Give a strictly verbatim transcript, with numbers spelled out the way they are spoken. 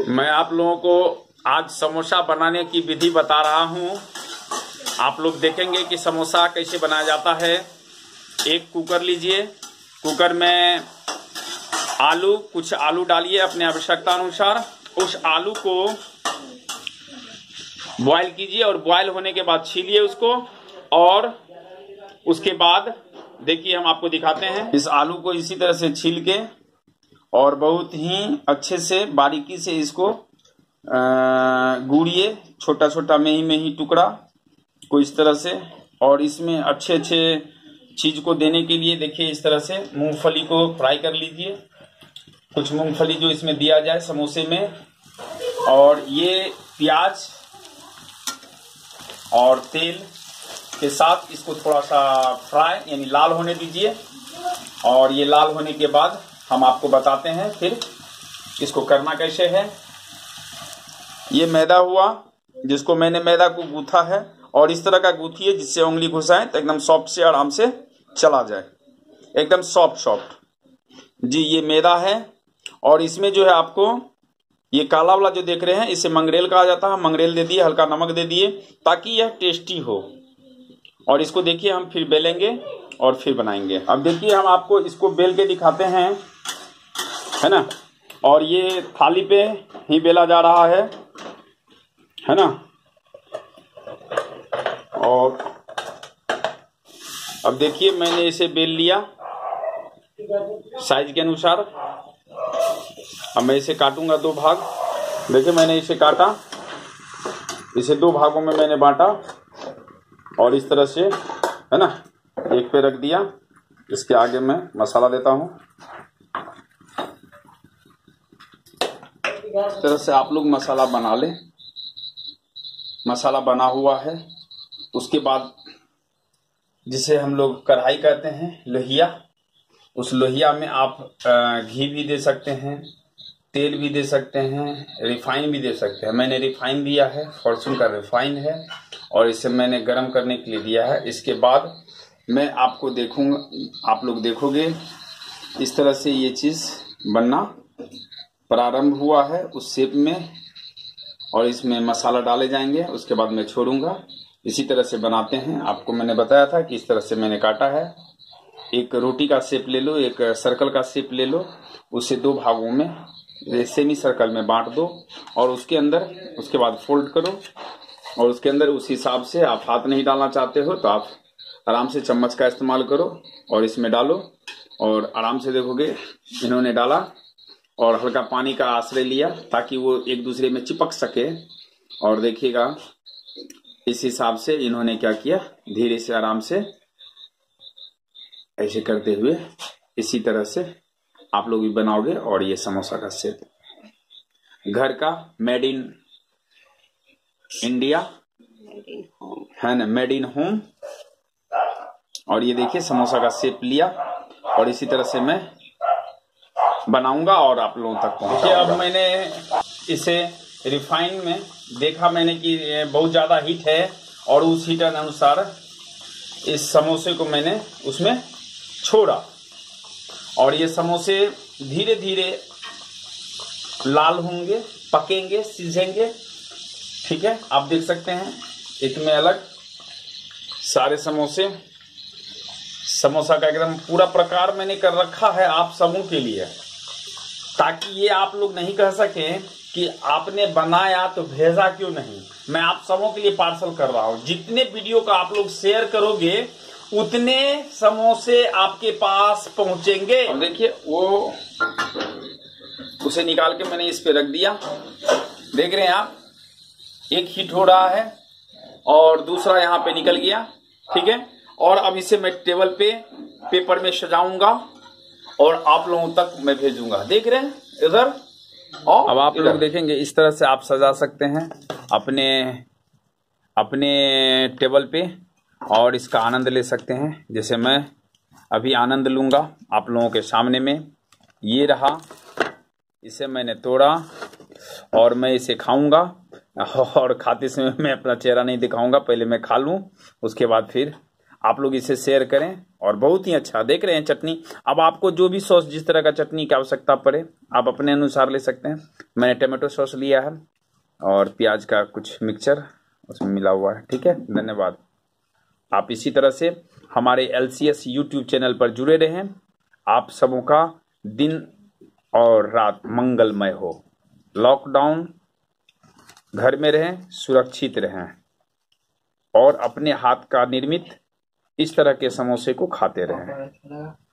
मैं आप लोगों को आज समोसा बनाने की विधि बता रहा हूँ। आप लोग देखेंगे कि समोसा कैसे बनाया जाता है। एक कुकर लीजिए, कुकर में आलू कुछ आलू डालिए अपने आवश्यकता अनुसार। उस आलू को बॉयल कीजिए और बॉयल होने के बाद छीलिए उसको, और उसके बाद देखिए हम आपको दिखाते हैं। इस आलू को इसी तरह से छील के और बहुत ही अच्छे से बारीकी से इसको गूड़िए, छोटा छोटा में ही में ही टुकड़ा को इस तरह से। और इसमें अच्छे अच्छे चीज को देने के लिए देखिए इस तरह से मूंगफली को फ्राई कर लीजिए, कुछ मूंगफली जो इसमें दिया जाए समोसे में। और ये प्याज और तेल के साथ इसको थोड़ा सा फ्राई यानी लाल होने दीजिए। और ये लाल होने के बाद हम आपको बताते हैं फिर इसको करना कैसे है। ये मैदा हुआ जिसको मैंने मैदा को गूथा है, और इस तरह का गूथिए जिससे उंगली घुसाएं तो एकदम सॉफ्ट से आराम से चला जाए, एकदम सॉफ्ट सॉफ्ट। जी ये मैदा है, और इसमें जो है आपको ये काला वाला जो देख रहे हैं इसे मंगरेल कहा जाता है। मंगरेल दे दिए, हल्का नमक दे दिए ताकि यह टेस्टी हो। और इसको देखिए हम फिर बेलेंगे और फिर बनाएंगे। अब देखिए हम आपको इसको बेल के दिखाते हैं, है ना। और ये थाली पे ही बेला जा रहा है, है ना। और अब देखिए मैंने इसे बेल लिया साइज के अनुसार। अब मैं इसे काटूंगा दो भाग। देखिए मैंने इसे काटा, इसे दो भागों में मैंने बांटा और इस तरह से, है ना, एक पे रख दिया। इसके आगे मैं मसाला देता हूँ। इस तरह से आप लोग मसाला बना लें। मसाला बना हुआ है, उसके बाद जिसे हम लोग कढ़ाई कहते हैं, लोहिया, उस लोहिया में आप घी भी दे सकते हैं, तेल भी दे सकते हैं, रिफाइन भी दे सकते हैं। मैंने रिफाइन दिया है, फॉर्चून का रिफाइन है, और इसे मैंने गरम करने के लिए दिया है। इसके बाद मैं आपको देखूंगा, आप लोग देखोगे इस तरह से ये चीज़ बनना प्रारंभ हुआ है उस शेप में, और इसमें मसाला डाले जाएंगे। उसके बाद मैं छोड़ूंगा। इसी तरह से बनाते हैं। आपको मैंने बताया था कि इस तरह से मैंने काटा है। एक रोटी का शेप ले लो, एक सर्कल का शेप ले लो, उसे दो भागों में सेमी सर्कल में बांट दो, और उसके अंदर उसके बाद फोल्ड करो, और उसके अंदर उस हिसाब से आप हाथ नहीं डालना चाहते हो तो आप आराम से चम्मच का इस्तेमाल करो और इसमें डालो। और आराम से देखोगे इन्होंने डाला और हल्का पानी का आश्रय लिया ताकि वो एक दूसरे में चिपक सके। और देखिएगा इस हिसाब से इन्होंने क्या किया, धीरे से आराम से ऐसे करते हुए इसी तरह से आप लोग भी बनाओगे। और ये समोसा का शेप घर का, मेड इन इंडिया, है ना, मेड इन होम। और ये देखिए समोसा का शेप लिया, और इसी तरह से मैं बनाऊंगा और आप लोगों तक पहुंचाऊंगा। अब मैंने इसे रिफाइन में देखा मैंने कि बहुत ज़्यादा हीट है, और उस हीट अनुसार इस समोसे को मैंने उसमें छोड़ा। और ये समोसे धीरे धीरे लाल होंगे, पकेंगे, सीझेंगे। ठीक है, आप देख सकते हैं एक में अलग सारे समोसे। समोसा का एकदम पूरा प्रकार मैंने कर रखा है आप सबों के लिए, ताकि ये आप लोग नहीं कह सकें कि आपने बनाया तो भेजा क्यों नहीं। मैं आप सबों के लिए पार्सल कर रहा हूं। जितने वीडियो का आप लोग शेयर करोगे उतने समोसे आपके पास पहुंचेंगे। अब देखिए वो उसे निकाल के मैंने इस पे रख दिया। देख रहे हैं आप, एक हिट हो रहा है और दूसरा यहाँ पे निकल गया। ठीक है, और अब इसे मैं टेबल पे पेपर में सजाऊंगा और आप लोगों तक मैं भेजूंगा। देख रहे हैं इधर, और अब आप लोग देखेंगे इस तरह से आप सजा सकते हैं अपने अपने टेबल पे, और इसका आनंद ले सकते हैं। जैसे मैं अभी आनंद लूंगा आप लोगों के सामने में। ये रहा, इसे मैंने तोड़ा और मैं इसे खाऊंगा। और खाते समय मैं अपना चेहरा नहीं दिखाऊंगा, पहले मैं खा लूं, उसके बाद फिर आप लोग इसे शेयर करें। और बहुत ही अच्छा देख रहे हैं चटनी। अब आपको जो भी सॉस, जिस तरह का चटनी की आवश्यकता पड़े आप अपने अनुसार ले सकते हैं। मैंने टमाटो सॉस लिया है और प्याज का कुछ मिक्सचर उसमें मिला हुआ है। ठीक है, धन्यवाद। आप इसी तरह से हमारे L C S YouTube channel पर जुड़े रहें। आप सबों का दिन और रात मंगलमय हो। लॉकडाउन, घर में रहें, सुरक्षित रहें और अपने हाथ का निर्मित इस तरह के समोसे को खाते रहें।